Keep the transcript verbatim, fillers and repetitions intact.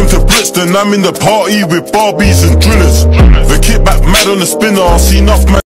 Welcome to Brixton, I'm in the party with Barbies and drillers. The kickback mad on the spinner, I see enough man.